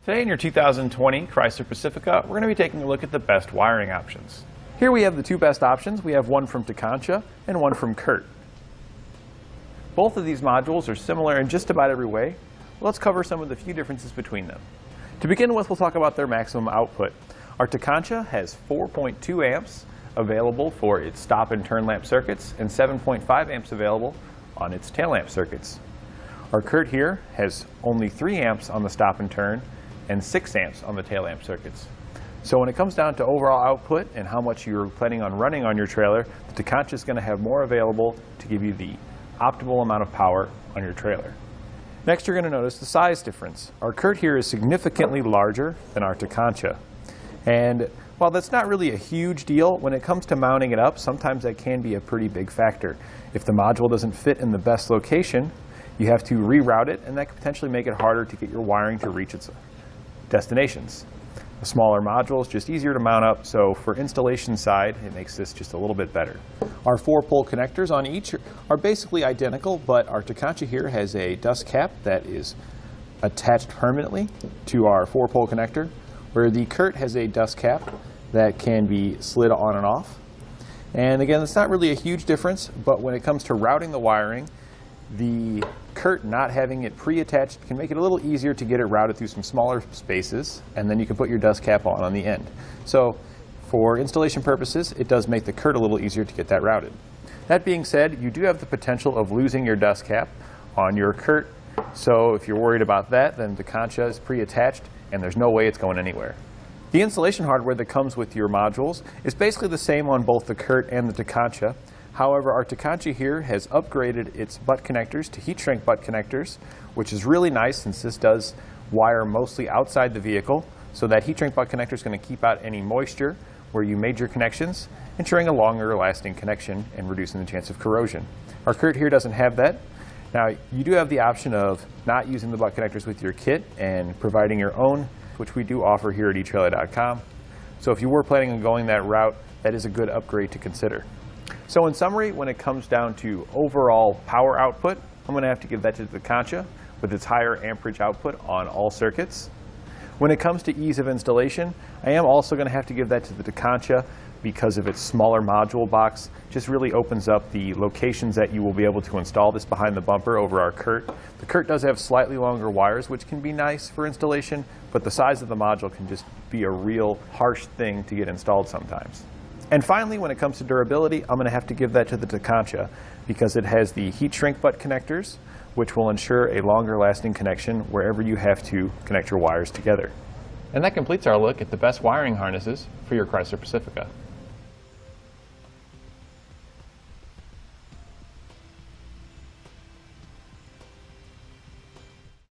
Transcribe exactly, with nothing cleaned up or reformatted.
Today in your two thousand twenty Chrysler Pacifica, we're going to be taking a look at the best wiring options. Here we have the two best options. We have one from Tekonsha and one from CURT. Both of these modules are similar in just about every way. Let's cover some of the few differences between them. To begin with, we'll talk about their maximum output. Our Tekonsha has four point two amps available for its stop and turn lamp circuits and seven point five amps available on its tail lamp circuits. Our CURT here has only three amps on the stop and turn and six amps on the tail lamp circuits. So when it comes down to overall output and how much you're planning on running on your trailer, the Tekonsha is going to have more available to give you the optimal amount of power on your trailer. Next, you're going to notice the size difference. Our CURT here is significantly larger than our Tekonsha. And while that's not really a huge deal, when it comes to mounting it up, sometimes that can be a pretty big factor. If the module doesn't fit in the best location, you have to reroute it, and that could potentially make it harder to get your wiring to reach its destinations. A smaller module is just easier to mount up, so for installation side, it makes this just a little bit better. Our four-pole connectors on each are basically identical, but our Tekonsha here has a dust cap that is attached permanently to our four-pole connector, where the CURT has a dust cap that can be slid on and off. And again, it's not really a huge difference, but when it comes to routing the wiring, the CURT not having it pre-attached can make it a little easier to get it routed through some smaller spaces, and then you can put your dust cap on on the end. So for installation purposes, it does make the CURT a little easier to get that routed. That being said, you do have the potential of losing your dust cap on your CURT, so if you're worried about that, then the Tekonsha is pre-attached and there's no way it's going anywhere. The installation hardware that comes with your modules is basically the same on both the CURT and the Tekonsha. However, our Tekonsha here has upgraded its butt connectors to heat shrink butt connectors, which is really nice since this does wire mostly outside the vehicle. So that heat shrink butt connector is going to keep out any moisture where you made your connections, ensuring a longer lasting connection and reducing the chance of corrosion. Our CURT here doesn't have that. Now, you do have the option of not using the butt connectors with your kit and providing your own, which we do offer here at e trailer dot com. So if you were planning on going that route, that is a good upgrade to consider. So in summary, when it comes down to overall power output, I'm going to have to give that to the Tekonsha with its higher amperage output on all circuits. When it comes to ease of installation, I am also going to have to give that to the Tekonsha because of its smaller module box. Just really opens up the locations that you will be able to install this behind the bumper over our CURT. The CURT does have slightly longer wires, which can be nice for installation, but the size of the module can just be a real harsh thing to get installed sometimes. And finally, when it comes to durability, I'm going to have to give that to the Tekonsha because it has the heat shrink butt connectors, which will ensure a longer lasting connection wherever you have to connect your wires together. And that completes our look at the best wiring harnesses for your Chrysler Pacifica.